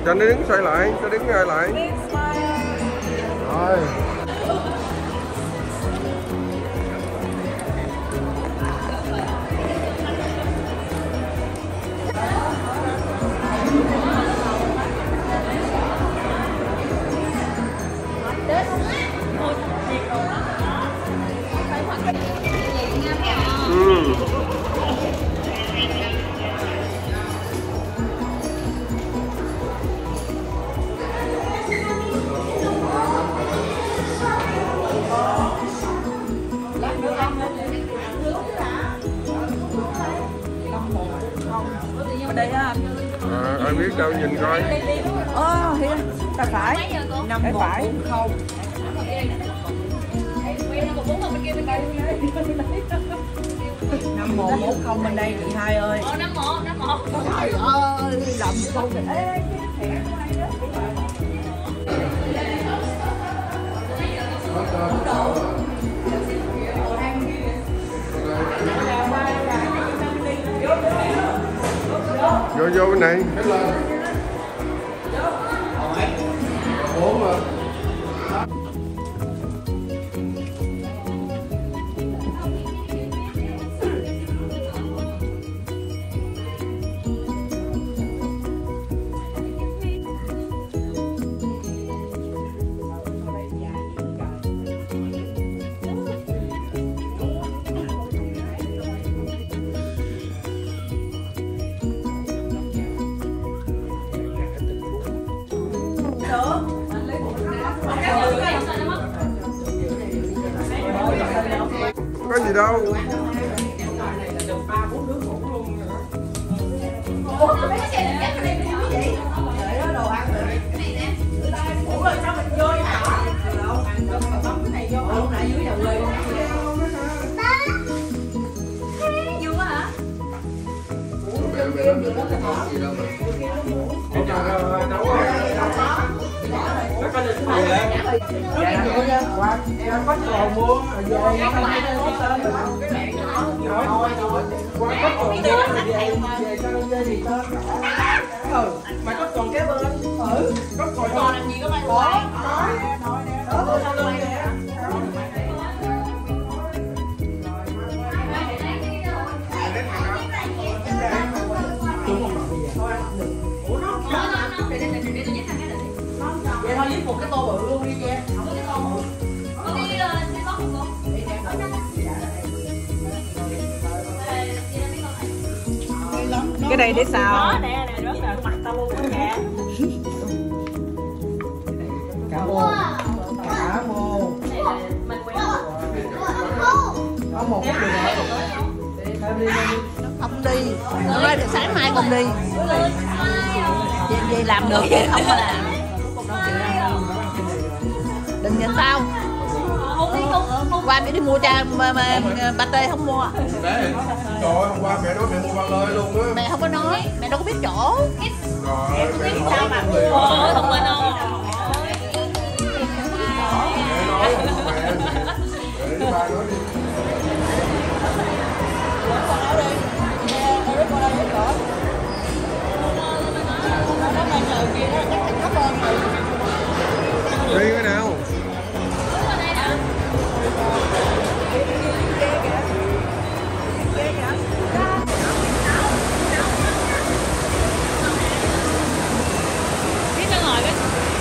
Cho nó đứng xoay lại, cho đứng ngay lại. Rồi. Ở đây á. Ai biết đâu, nhìn coi. Hiền, ta phải 5 phải không? 5-1-1-0 bên đây chị hai ơi. 5-1. Trời ơi, làm câu này. Vô bên này. Có gì đâu. Có còn mua về mà có còn cái bên có còn làm gì có mai có vậy thôi với một cái tô bự luôn đi nha. Không có cái tô bự. Cái này để sao? Nè rớt vào mặt tao luôn đó nè. Cảm ơn. Có một cái gì nữa. Không đi. Nói sáng mai cùng đi. Vậy làm được vậy không có làm. Đừng nhận tao. Qua mẹ đi mua cha pate không mua. Trời ơi, hôm qua mẹ nói mẹ mua ba lơi luôn á. Mẹ không có nói, mẹ đâu có biết chỗ. Rồi, mẹ nói sao mà mua. Không có đâu. Mẹ nói không mẹ. Để ba nói đi. Đi cái nào? Biết tao ngồi cái.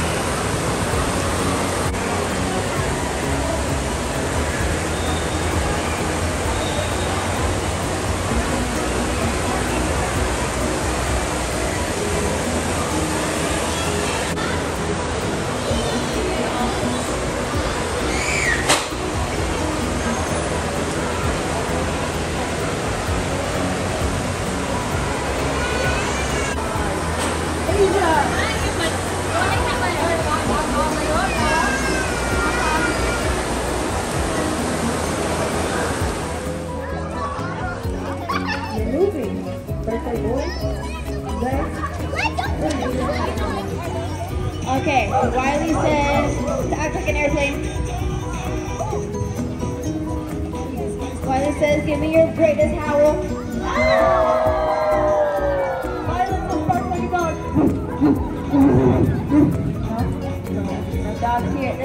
Okay, Wiley says to act like an airplane. Wiley says, give me your greatest howl. Wiley, look back like a dog. here.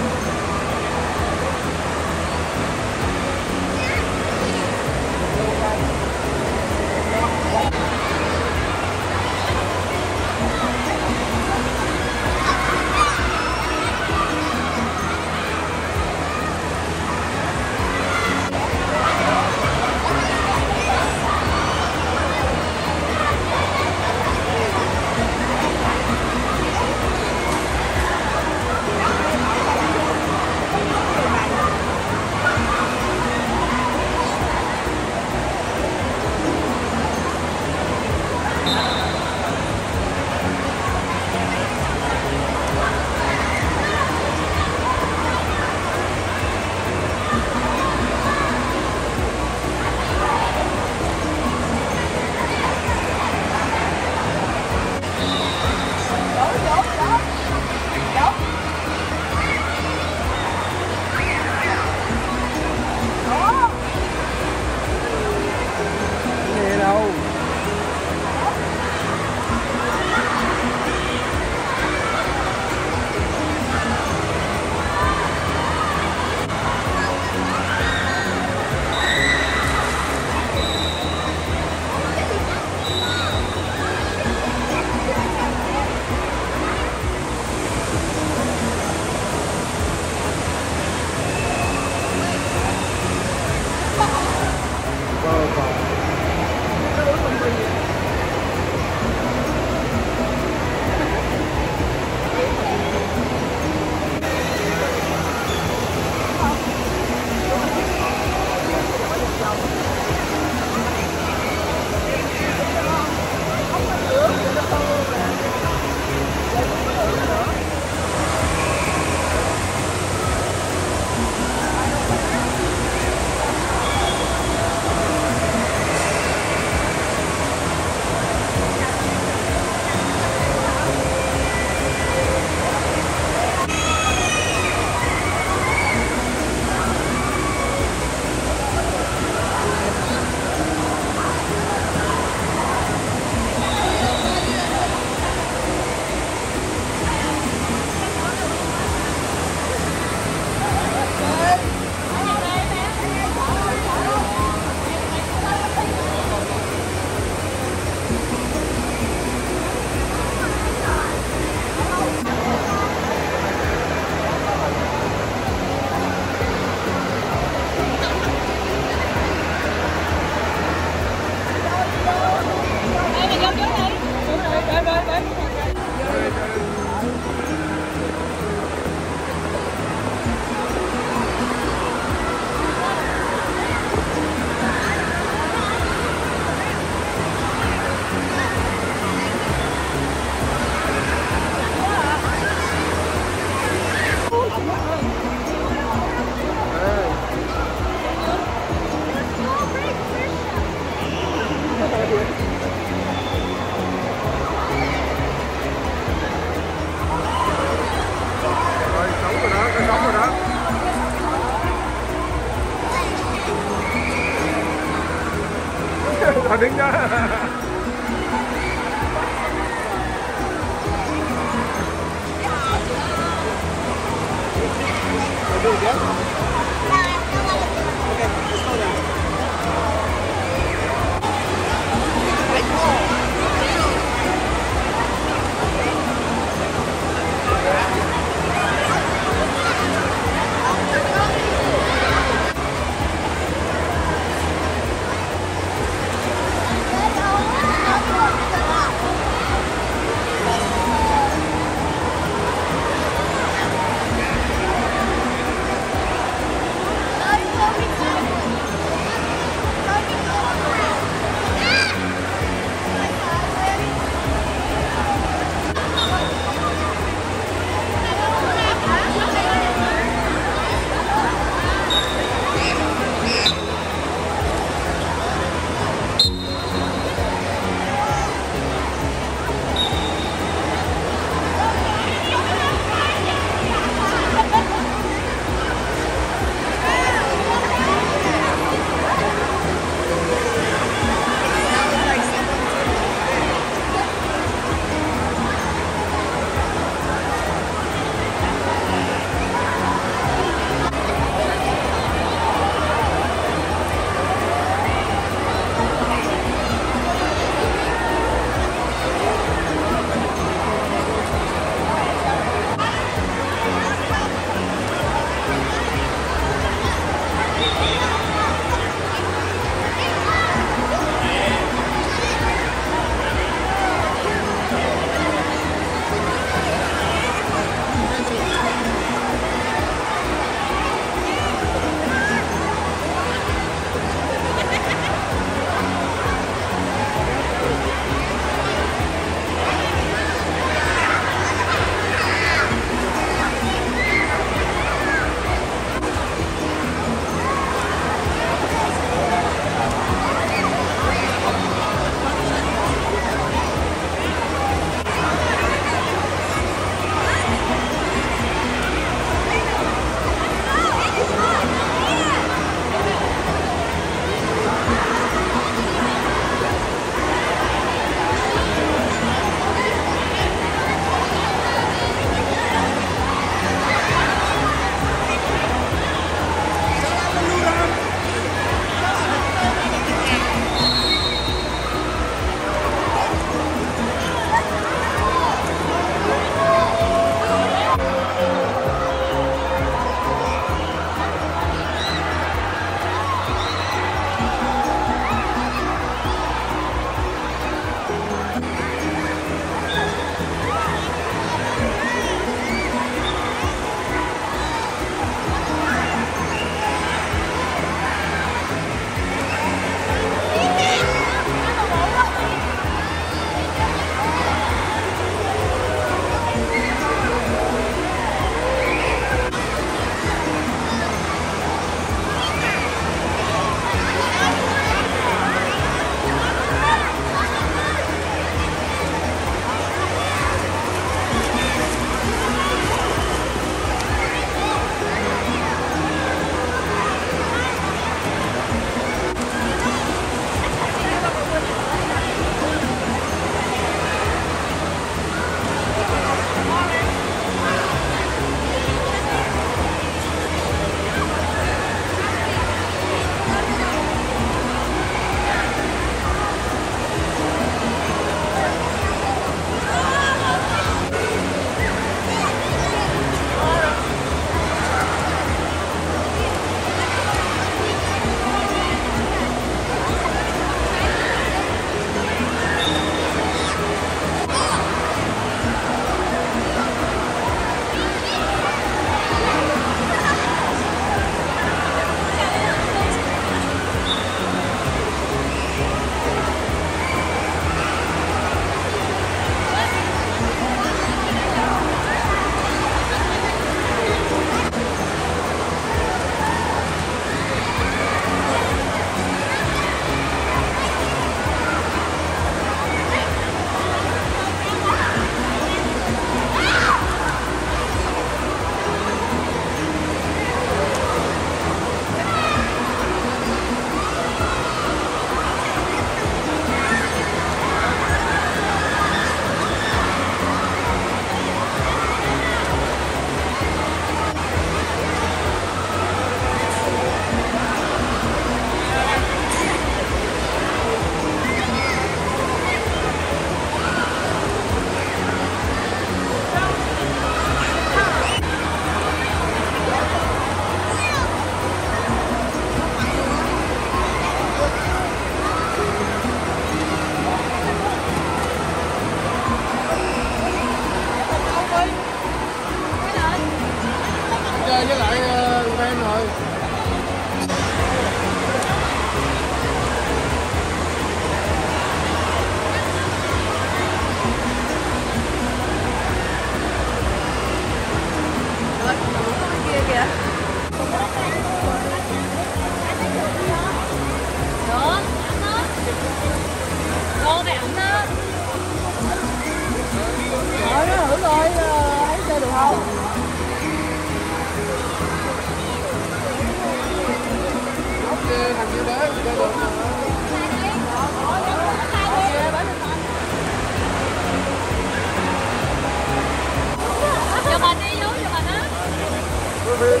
Chụp hình đi Vũ, chụp hình á. Mày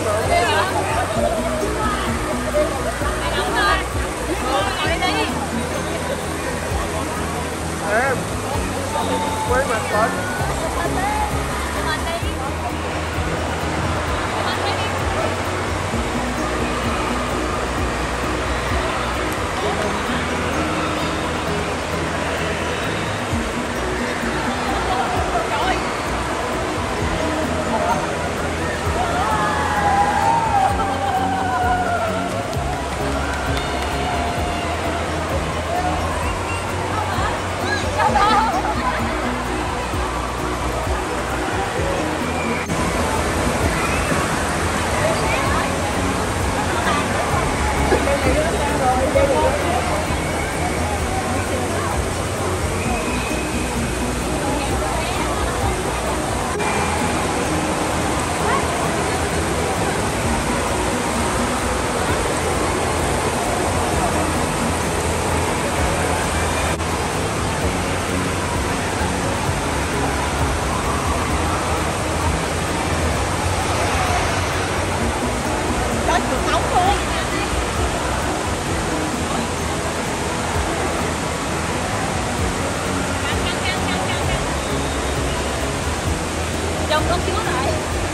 đóng thôi. Ngồi đi. Em quay mặt lên. Chụp hình đi. Chụp hình đi. Trong nước chứa lại.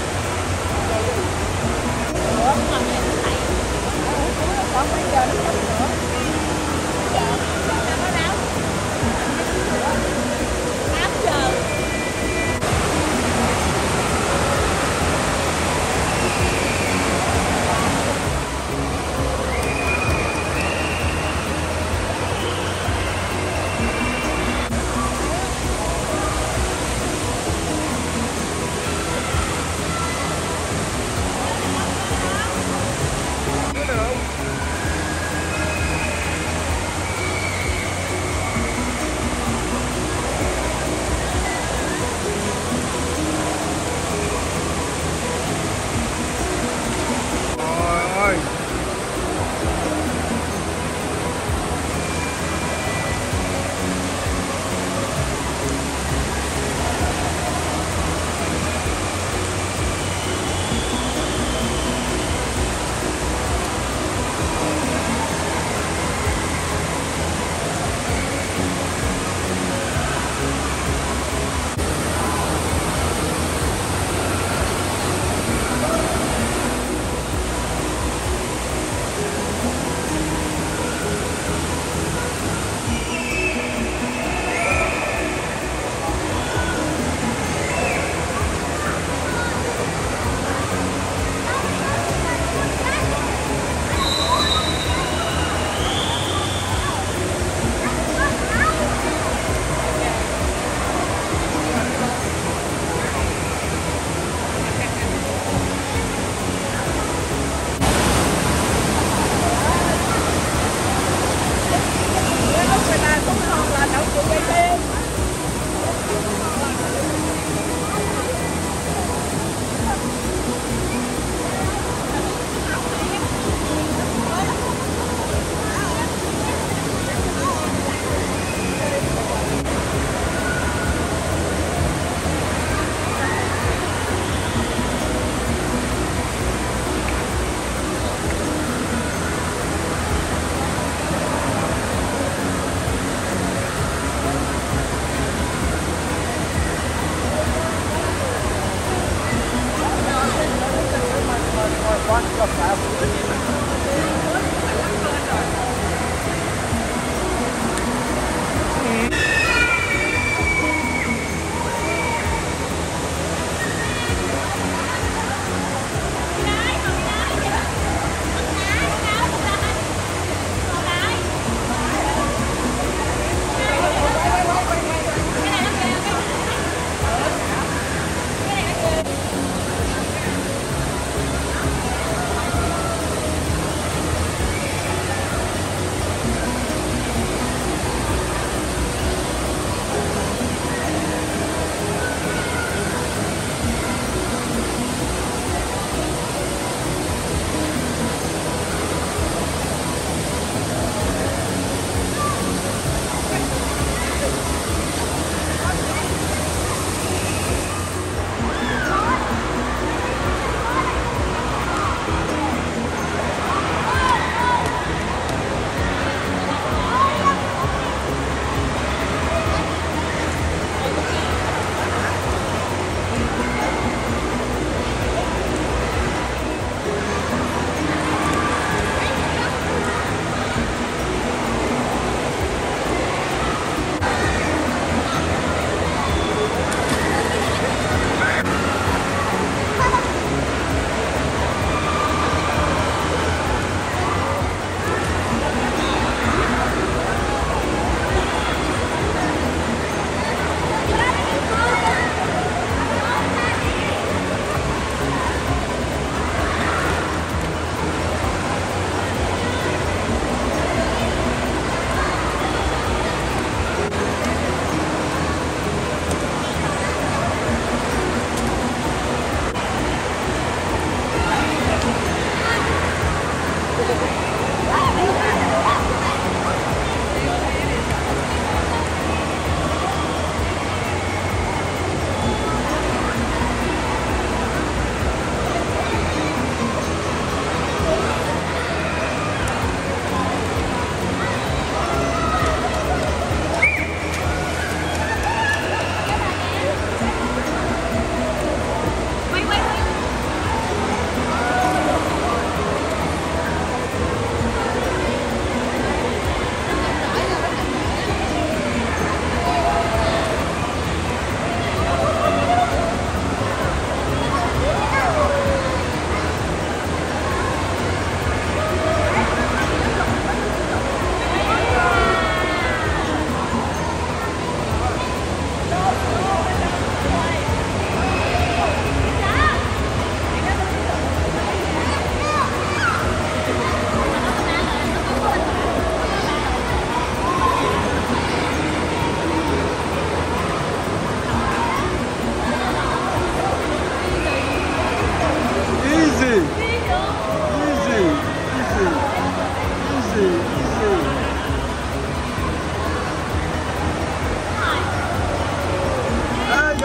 Còn bây giờ nó không nữa. Giờ nó nấu. 8 giờ.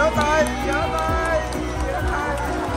giơ tay, giơ tay, giơ tay.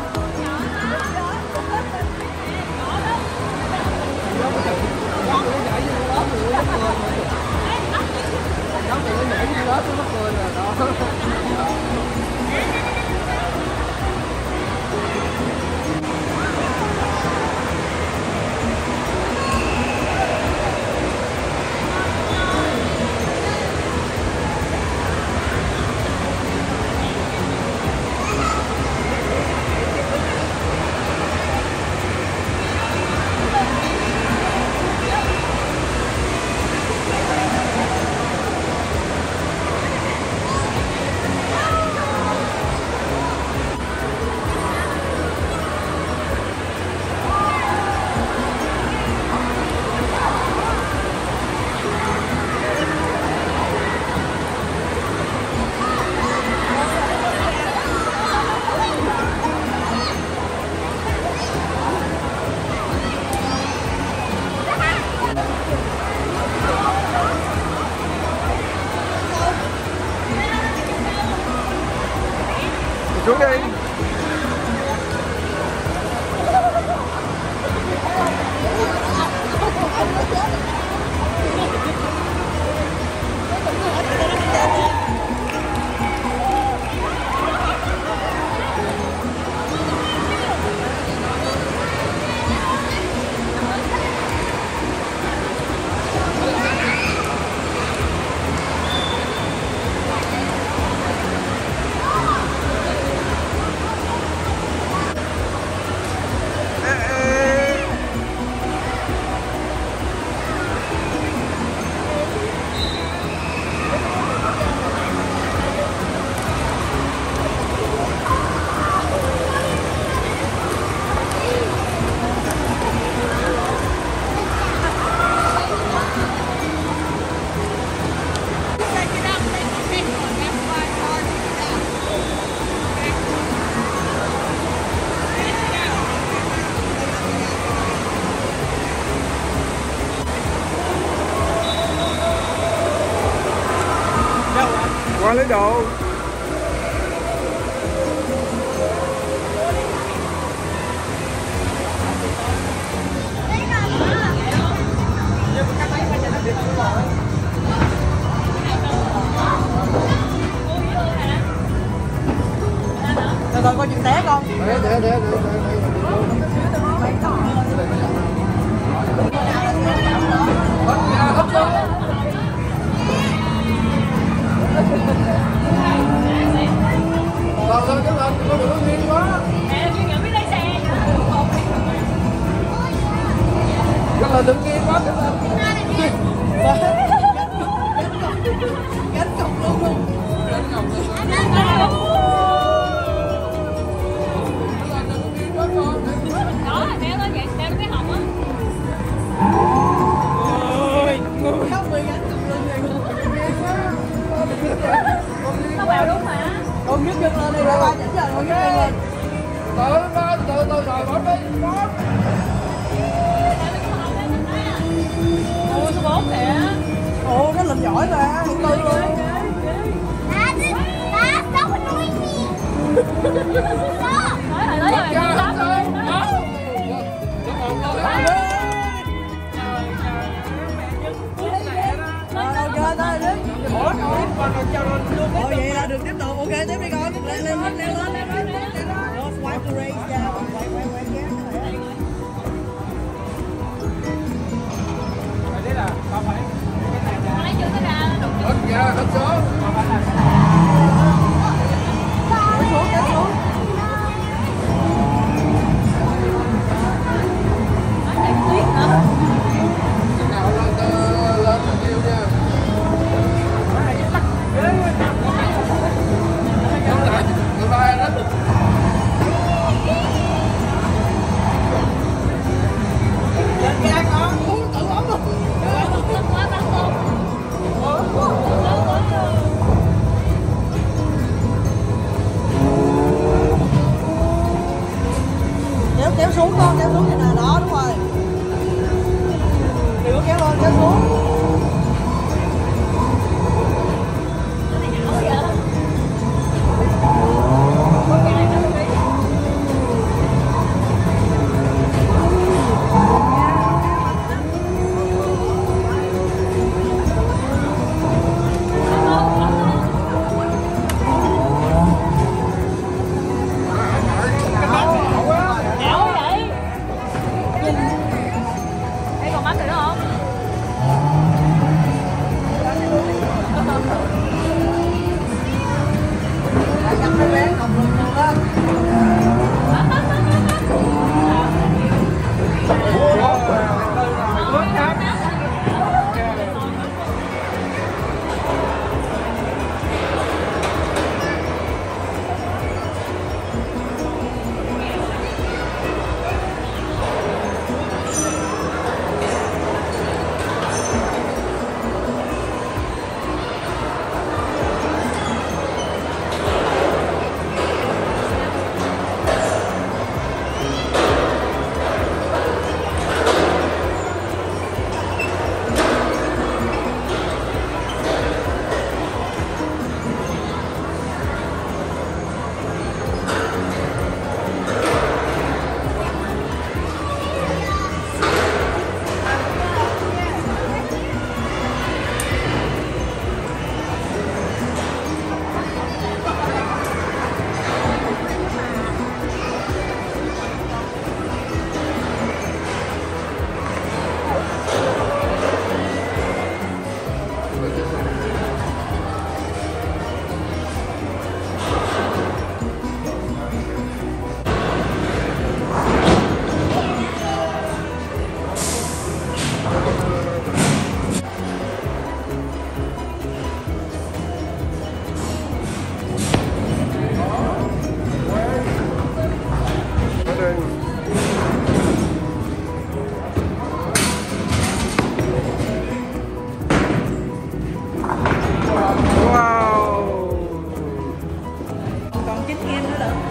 Xuống đi. Qua lấy đồ. Rồi coi chuyện té con. Để. Thôi cái lên có được nghiêng quá. Cái lên đừng nghiêng quá cái lên. Gánh cục luôn. Đó, đeo lên vậy, đeo cái họng á. Không bị gánh cục luôn rồi. Nó bèo đúng mà. Con nhấc chân lên đi rồi ba chỉnh giờ con nhấc chân lên. Từ rồi bỏ đi. Ôi, số 4 kìa. Ồ, cái lùm giỏi mà, tư luôn. Nói rồi, Ồ vậy là được tiếp tục, ok tiếp đi con. Leo lên. Swipe to raise down. Quay Đấy là con phải. lấy chưa cái ra. Hết ra, hết số. Kéo xuống. Nào lên kêu nha. Người ta đó. Ra con, tự bấm luôn. Kéo xuống con, kéo xuống như này đó, đúng rồi. Đừng có kéo lên, kéo xuống. Ủa 9.000 nữa được.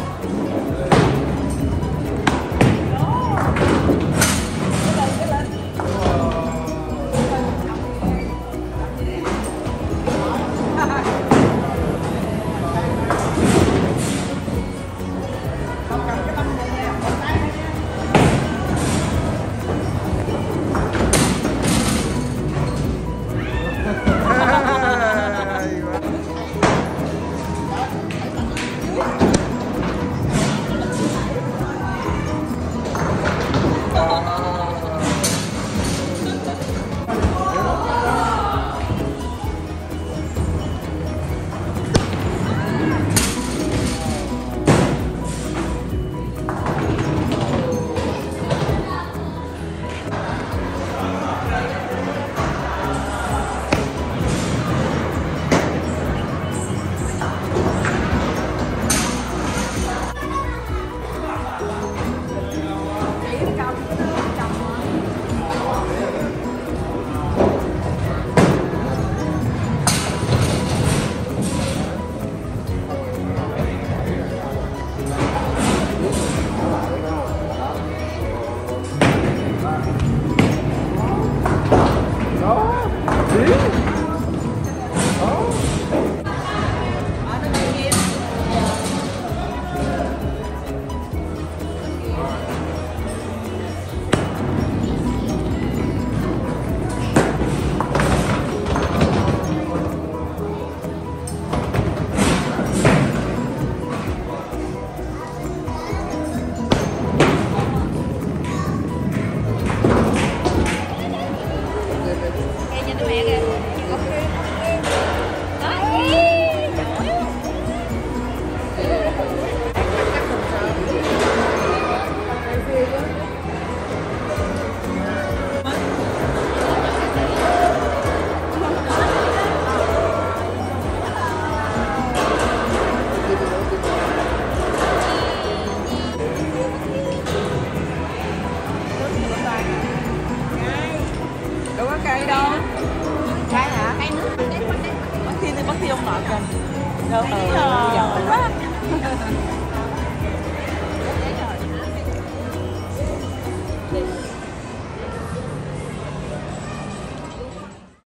Đâu có cây đâu. Cây hả? Cây nước. Bắt thi ông nội kìa. Đâu giỏi quá. Đi.